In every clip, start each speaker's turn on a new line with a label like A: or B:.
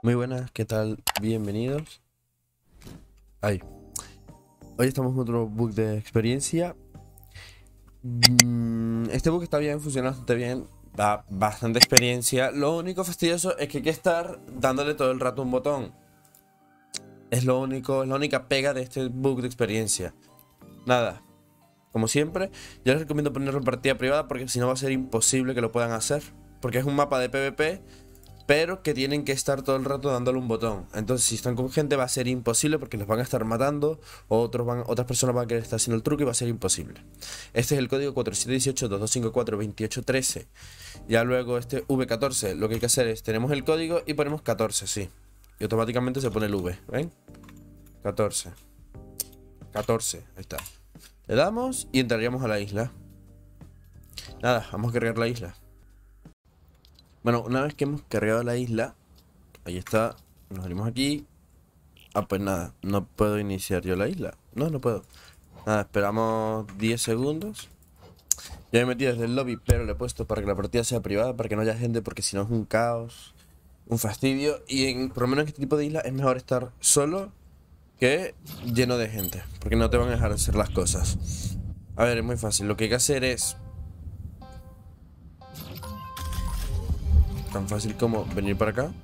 A: Muy buenas, ¿qué tal? Bienvenidos. Ay, hoy estamos con otro book de experiencia. Este book está bien, funciona bastante bien, da bastante experiencia. Lo único fastidioso es que hay que estar dándole todo el rato un botón. Es lo único, es la única pega de este book de experiencia. Nada, como siempre, yo les recomiendo ponerlo en partida privada porque si no va a ser imposible que lo puedan hacer. Porque es un mapa de PvP, pero que tienen que estar todo el rato dándole un botón. Entonces, si están con gente, va a ser imposible porque los van a estar matando, o otras personas van a querer estar haciendo el truco y va a ser imposible. Este es el código 4718-2254-2813. Ya luego este V14, lo que hay que hacer es, tenemos el código y ponemos 14, sí. Y automáticamente se pone el V, ¿ven? 14. 14, ahí está. Le damos y entraríamos a la isla. Nada, vamos a cargar la isla. Bueno, una vez que hemos cargado la isla, ahí está, nos venimos aquí. Ah, pues nada, no puedo iniciar yo la isla. No puedo. Nada, esperamos 10 segundos. Ya me he metido desde el lobby, pero le he puesto para que la partida sea privada, para que no haya gente, porque si no es un caos, un fastidio. Y por lo menos en este tipo de isla es mejor estar solo que lleno de gente, porque no te van a dejar hacer las cosas. A ver, es muy fácil. Lo que hay que hacer es tan fácil como venir para acá.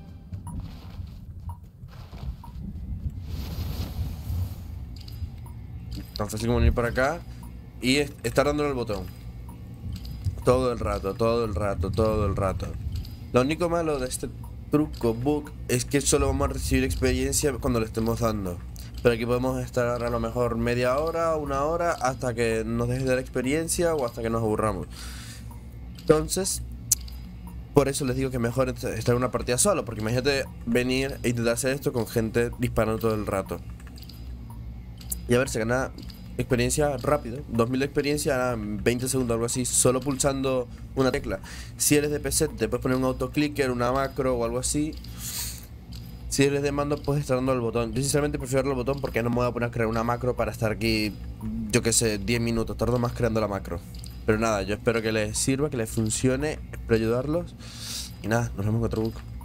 A: Tan fácil como venir para acá y estar dándole el botón. Todo el rato, todo el rato, todo el rato. Lo único malo de este truco book es que solo vamos a recibir experiencia cuando le estemos dando. Pero aquí podemos estar a lo mejor media hora, una hora, hasta que nos deje de dar experiencia o hasta que nos aburramos. Entonces, por eso les digo que mejor estar en una partida solo, porque imagínate venir e intentar hacer esto con gente disparando todo el rato. Y a ver, se gana experiencia rápido. 2000 de experiencia en 20 segundos, algo así, solo pulsando una tecla. Si eres de PC, te puedes poner un autoclicker, una macro o algo así. Si eres de mando, puedes estar dando el botón. Yo sinceramente prefiero el botón porque no me voy a poner a crear una macro para estar aquí, yo que sé, 10 minutos. Tardo más creando la macro. Pero nada, yo espero que les sirva, que les funcione. Espero ayudarlos. Y nada, nos vemos en otro book.